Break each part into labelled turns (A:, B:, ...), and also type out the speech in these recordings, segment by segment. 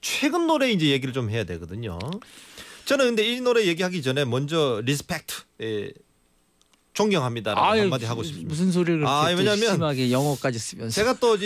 A: 최근 노래 이제 얘기를 좀 해야 되거든요. 저는 근데 이 노래 얘기하기 전에 먼저 리스펙트, 존경합니다라고 한마디 하고 싶습니다.
B: 무슨 소리를 그렇게
A: 왜냐면
B: 심하게 영어까지 쓰면서.
A: 제가 또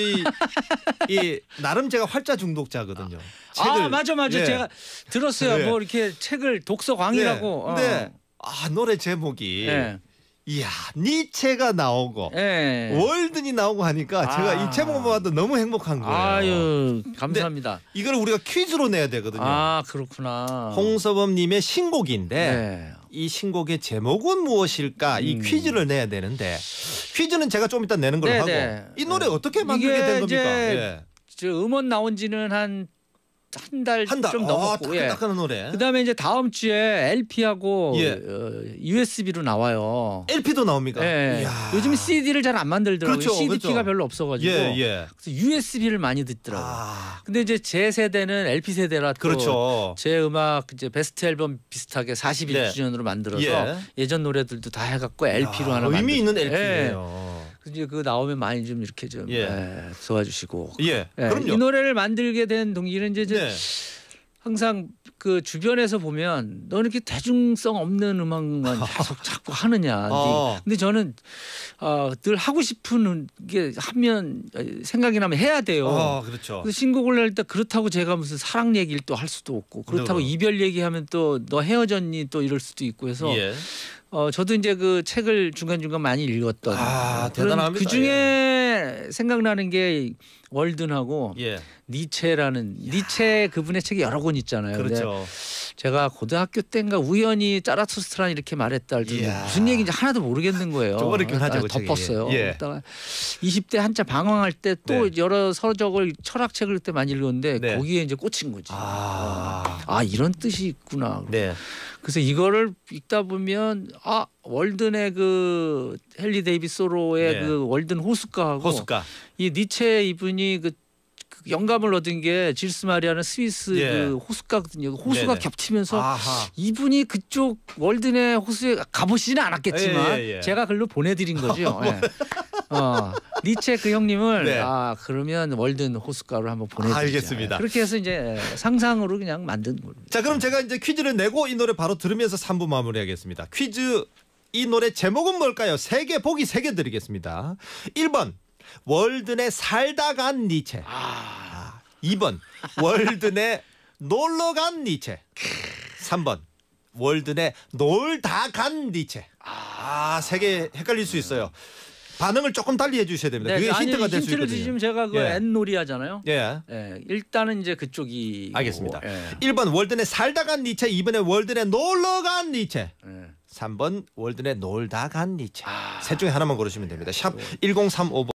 A: 이 나름 제가 활자 중독자거든요. 책을,
B: 맞아.
A: 예.
B: 제가 들었어요.
A: 예.
B: 뭐 이렇게 책을 독서광이라고.
A: 근데 노래 제목이
B: 예.
A: 이야 니체가 나오고
B: 예.
A: 월든이 나오고 하니까 제가 이 제목만 봐도 너무 행복한 거예요.
B: 아유 감사합니다.
A: 이걸 우리가 퀴즈로 내야 되거든요.
B: 그렇구나.
A: 홍서범님의 신곡인데
B: 네.
A: 이 신곡의 제목은 무엇일까? 이 퀴즈를 내야 되는데 퀴즈는 제가 좀 이따 내는 걸로
B: 네네.
A: 하고 이 노래 어떻게 만들게 된 겁니까? 예.
B: 저 음원 나온 지는 한 달 좀 넘었고.
A: 따끈따끈한 노래.
B: 그다음에 이제 다음 주에 LP하고 USB로 나와요.
A: LP도 나옵니까?
B: 예.
A: 이야.
B: 요즘 CD를 잘 안 만들더라고요.
A: 그렇죠,
B: CDP가
A: 그렇죠.
B: 별로 없어가지고. 그래서 USB를 많이 듣더라고요. 근데 이제 제 세대는 LP 세대라 또
A: 그렇죠.
B: 제 음악 이제 베스트 앨범 비슷하게 41주년으로 만들어서 예전 노래들도 다 해갖고 LP로 하나
A: 의미 있는
B: 만들었어요.
A: LP예요.
B: 이제 그 나오면 많이 좀 이렇게 좀 도와주시고.
A: 그럼요.
B: 이 노래를 만들게 된 동기는 이제 항상 그 주변에서 보면 너 이렇게 대중성 없는 음악만 계속 자꾸 하느냐. 근데 저는 늘 하고 싶은 게 하면 생각이 나면 해야 돼요.
A: 그렇죠.
B: 그래서 신곡을 낼 때 그렇다고 제가 무슨 사랑 얘기를 또 할 수도 없고 그렇다고 이별 얘기하면 또 너 헤어졌니 또 이럴 수도 있고 해서 저도 이제 그 책을 중간중간 많이 읽었던
A: 대단합니다.
B: 그 중에 생각나는 게 월든하고 니체라는 니체 그분의 책이 여러 권 있잖아요.
A: 그렇죠.
B: 제가 고등학교 때인가 우연히 짜라투스트라 이렇게 말했다 할 때 무슨 얘기인지 하나도 모르겠는 거예요.
A: 좀 어렵긴 하죠.
B: 덮었어요. 그러다가 20대 한참 방황할 때 또 여러 서적을 철학책을 그때 많이 읽었는데 거기에 이제 꽂힌 거지. 이런 뜻이 있구나. 그래서 이거를 읽다 보면 월든의 그 헨리 데이비스 소로의 그 월든 호숫가하고 이 니체 이분이 그 영감을 얻은 게 질스 마리아는 스위스 그 호숫가거든요. 호수가 겹치면서 이분이 그쪽 월든의 호수에 가보시지는 않았겠지만 제가 글로 보내드린 거죠. 니체 그 형님을 그러면 월든 호숫가로 한번 보내드리자.
A: 알겠습니다.
B: 그렇게 해서 이제 상상으로 그냥 만든 겁니다.
A: 자, 그럼 제가 이제 퀴즈를 내고 이 노래 바로 들으면서 3부 마무리하겠습니다. 퀴즈 이 노래 제목은 뭘까요? 보기 3개 드리겠습니다. 1번 월든에 살다 간 니체. 2번 월든에 놀러 간 니체. 3번 월든에 놀다 간 니체. 3개 헷갈릴 수 있어요. 반응을 조금 달리 해주셔야 됩니다. 그게 힌트가 될 수 있거든요.
B: 힌트를 주시면 제가 그 N놀이 하잖아요. 일단은 이제 그쪽이
A: 알겠습니다. 1번 월든에 살다 간 니체, 2번에 월든에 놀러 간 니체, 3번 월든에 놀다 간 니체. 셋 중에 하나만 고르시면 됩니다. 샵 1035번.